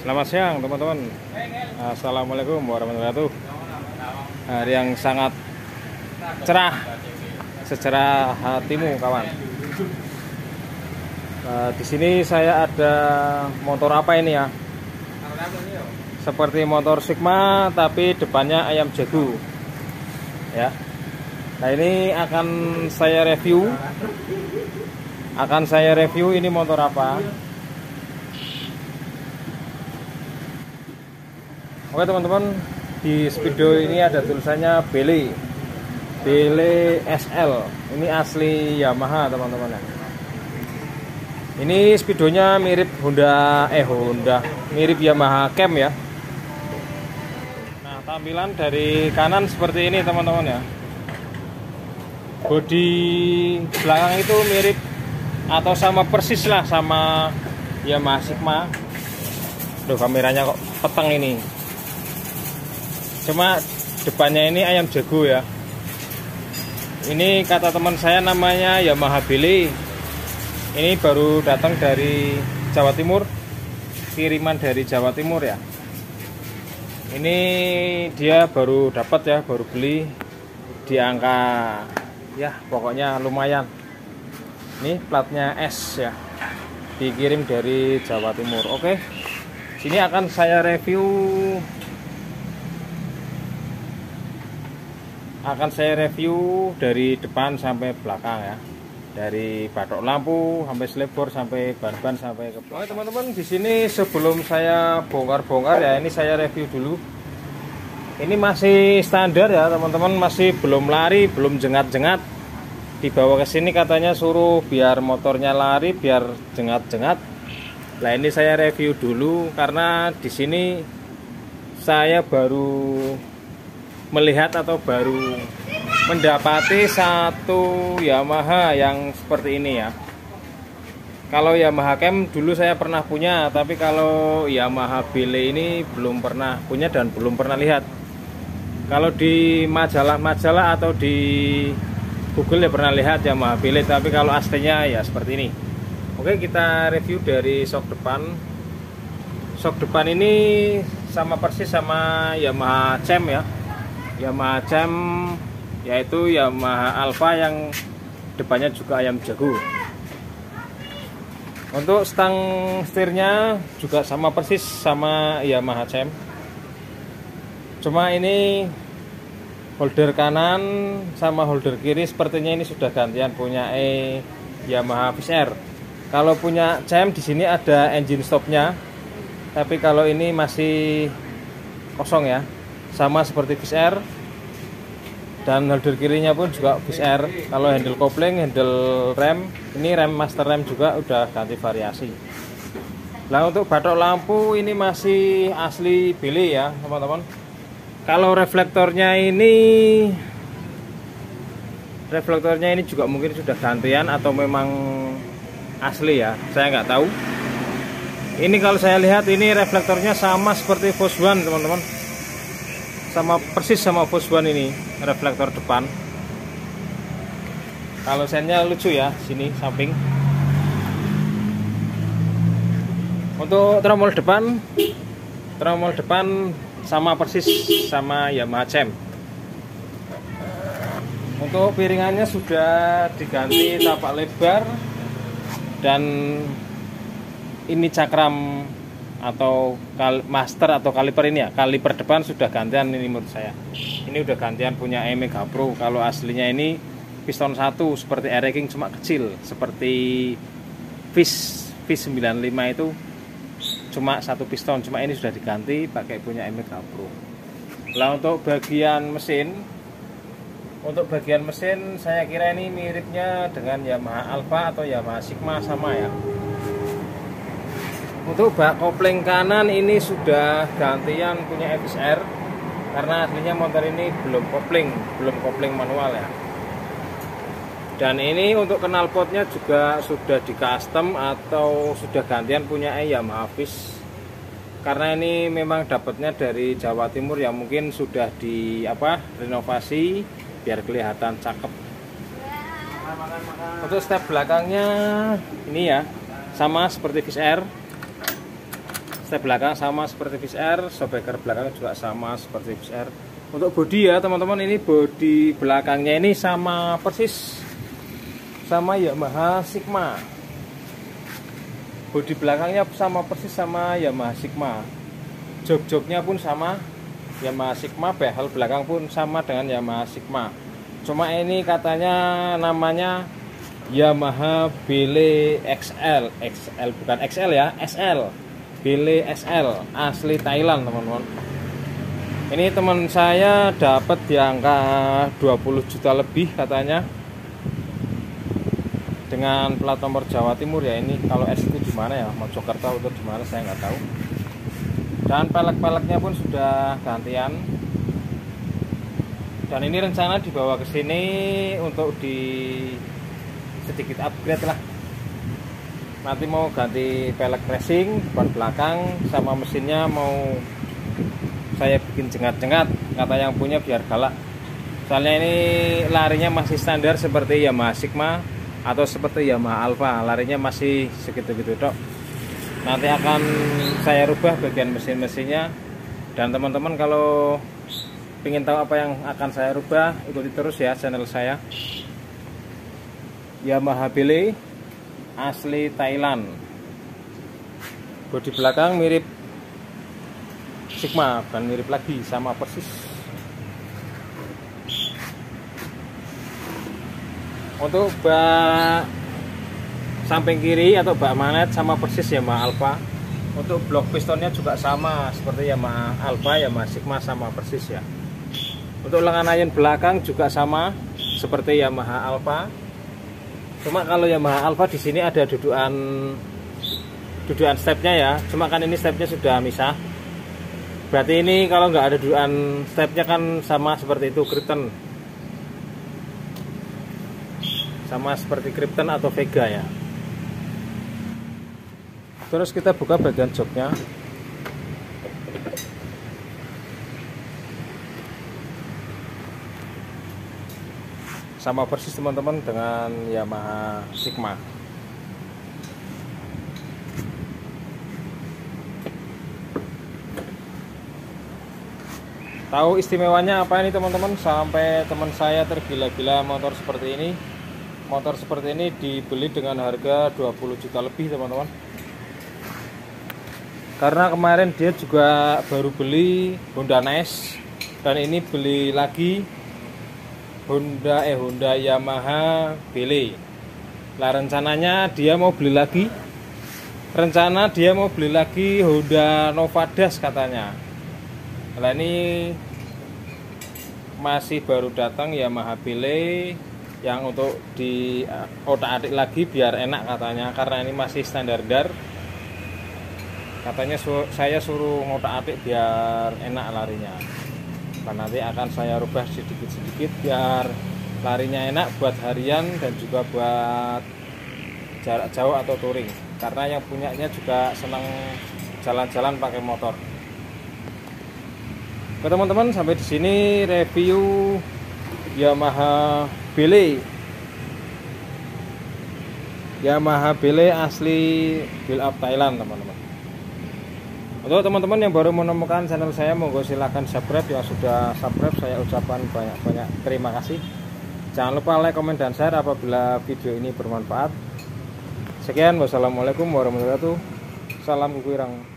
Selamat siang teman-teman. Assalamualaikum warahmatullahi wabarakatuh. Hari yang sangat cerah, secerah hatimu kawan. Di sini saya ada motor apa ini ya? Seperti motor Sigma tapi depannya ayam jago. Ya. Nah ini akan saya review. Ini motor apa? Oke teman-teman, di Speedo ini ada tulisannya Bele SL. Ini asli Yamaha teman-teman ya. Ini Speedonya mirip Honda, mirip Yamaha Cam ya. Nah tampilan dari kanan seperti ini teman-teman ya. Bodi belakang itu mirip atau sama persis lah sama Yamaha Sigma. Duh kameranya kok peteng ini. Cuma depannya ini ayam jago ya. Ini kata teman saya namanya Yamaha Bele. Ini baru datang dari Jawa Timur, kiriman dari Jawa Timur ya. Ini dia baru dapat ya, baru beli di angka ya pokoknya lumayan. Ini platnya S ya, dikirim dari Jawa Timur. Oke, sini akan saya review. Dari depan sampai belakang ya, dari batok lampu sampai selebor sampai ban-ban sampai ke belakang. Oke teman-teman, di sini sebelum saya bongkar-bongkar ya, ini saya review dulu. Ini masih standar ya teman-teman, masih belum lari, belum jengat-jengat. Dibawa ke sini katanya suruh biar motornya lari, biar jengat-jengat. Nah ini saya review dulu karena di sini saya baru melihat atau baru mendapati satu Yamaha yang seperti ini ya. Kalau Yamaha Cam dulu saya pernah punya, tapi kalau Yamaha Bele ini belum pernah punya dan belum pernah lihat. Kalau di majalah-majalah atau di Google ya pernah lihat Yamaha Bele, tapi kalau aslinya ya seperti ini. Oke, kita review dari sok depan. Sok depan ini sama persis sama Yamaha Cam ya. Yamaha Cam yaitu Yamaha Alpha yang depannya juga ayam jago. Untuk stang setirnya juga sama persis sama Yamaha Cam. Cuma ini holder kanan sama holder kiri sepertinya ini sudah gantian punya Yamaha Fish Air. Kalau punya Cam di sini ada engine stopnya, tapi kalau ini masih kosong ya. Sama seperti Fish Air, dan holder kirinya pun juga Fish Air. Kalau handle kopling, handle rem, ini rem master rem juga udah ganti variasi. Nah untuk batok lampu ini masih asli Bele ya teman-teman. Kalau reflektornya ini juga mungkin sudah gantian atau memang asli ya, saya nggak tahu. Ini kalau saya lihat ini reflektornya sama seperti Foswan teman-teman, sama persis sama Foswan ini reflektor depan. Kalau sennya lucu ya, sini samping. Untuk tromol depan sama persis sama Yamaha Cam. Untuk piringannya sudah diganti tapak lebar, dan ini cakram atau master atau kaliper ini ya, kaliper depan sudah gantian ini menurut saya. Ini udah gantian punya Mega Pro. Kalau aslinya ini piston 1 seperti Air King cuma kecil, seperti Fish 95 itu cuma satu piston, cuma ini sudah diganti pakai punya Mega Pro. Lah untuk bagian mesin saya kira ini miripnya dengan Yamaha Alpha atau Yamaha Sigma sama ya. Untuk bak kopling kanan ini sudah gantian punya Fish Air, karena aslinya motor ini belum kopling manual ya. Dan ini untuk knalpotnya juga sudah di custom atau sudah gantian punya Yamaha Fish, karena ini memang dapatnya dari Jawa Timur ya, mungkin sudah di renovasi biar kelihatan cakep. Untuk step belakangnya ini ya sama seperti Fish Air. Step belakang sama seperti VSR, shockbreaker belakang juga sama seperti VSR. Untuk bodi ya teman-teman, ini bodi belakangnya ini sama persis sama Yamaha Sigma. Bodi belakangnya sama persis sama Yamaha Sigma. Jok-joknya pun sama Yamaha Sigma, behel belakang pun sama dengan Yamaha Sigma. Cuma ini katanya namanya Yamaha Bele XL. XL bukan XL ya, SL. Bele SL asli Thailand teman-teman. Ini teman saya dapat di angka 20 juta lebih katanya, dengan plat nomor Jawa Timur ya. Ini kalau S itu di mana ya, Mojokerto atau di mana saya nggak tahu. Dan pelek-peleknya pun sudah gantian. Dan ini rencana dibawa ke sini untuk di sedikit upgrade lah. Nanti mau ganti pelek racing depan belakang, sama mesinnya mau saya bikin jengat-jengat, kata yang punya biar galak. Soalnya ini larinya masih standar seperti Yamaha Sigma atau seperti Yamaha Alfa, larinya masih segitu-gitu dok. Nanti akan saya rubah bagian mesin-mesinnya. Dan teman-teman kalau ingin tahu apa yang akan saya rubah, ikuti terus ya channel saya. Yamaha Bele asli Thailand. Bodi belakang mirip Sigma, bukan mirip lagi, sama persis. Untuk bak samping kiri atau bak manet sama persis Yamaha Alfa. Untuk blok pistonnya juga sama seperti Yamaha Alfa, Yamaha Sigma sama persis ya. Untuk lengan ayun belakang juga sama seperti Yamaha Alfa. Cuma kalau Yamaha Alfa di sini ada dudukan stepnya ya. Cuma kan ini stepnya sudah misah. Berarti ini kalau nggak ada dudukan stepnya kan sama seperti itu Krypton. Sama seperti Krypton atau Vega ya. Terus kita buka bagian joknya. Sama persis teman-teman dengan Yamaha Sigma. Tahu istimewanya apa ini teman-teman? Sampai teman saya tergila-gila motor seperti ini. Motor seperti ini dibeli dengan harga 20 juta lebih teman-teman. Karena kemarin dia juga baru beli Honda Nice, dan ini beli lagi Honda Yamaha Bele. Lah rencananya dia mau beli lagi. Rencana dia mau beli lagi Honda Novadas katanya. Nah ini masih baru datang Yamaha Bele yang untuk di otak-atik lagi biar enak katanya, karena ini masih standar dar. Katanya saya suruh ngotak-atik biar enak larinya. Dan nanti akan saya rubah sedikit-sedikit biar larinya enak buat harian dan juga buat jarak jauh atau touring. Karena yang punyanya juga senang jalan-jalan pakai motor. Oke teman-teman, sampai di sini review Yamaha Bele. Yamaha Bele asli build up Thailand teman-teman. Untuk teman-teman yang baru menemukan channel saya, monggo silahkan subscribe. Yang sudah subscribe saya ucapkan banyak-banyak terima kasih. Jangan lupa like, komen, dan share apabila video ini bermanfaat. Sekian, wassalamualaikum warahmatullahi wabarakatuh. Salam kukurang.